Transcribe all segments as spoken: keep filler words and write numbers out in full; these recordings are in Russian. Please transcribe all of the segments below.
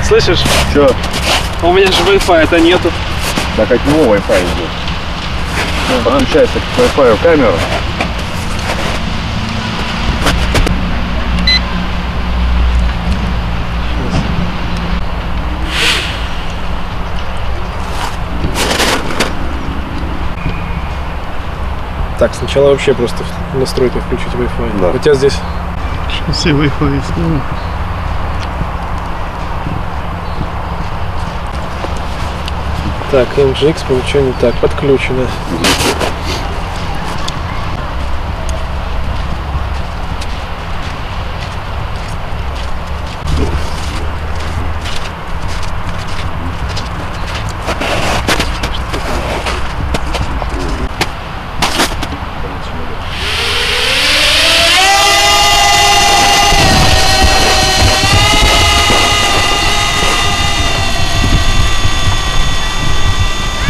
слышишь? Че? У меня же Wi-Fi-то нету. Так от него Wi-Fi идет. Подключается к Wi-Fi камеру. Так, сначала вообще просто в настройках включить Wi-Fi. Да. У тебя здесь... Сейчас я Wi-Fi сниму. Так, эм джи икс ничего не так, подключено.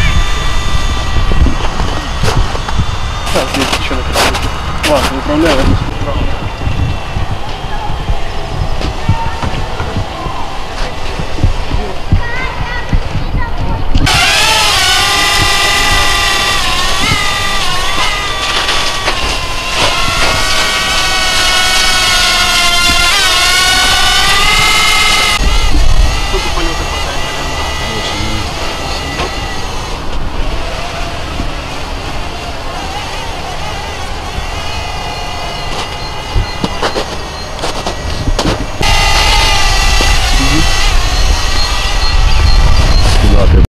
Так, здесь еще на красоте. Ладно, управляю.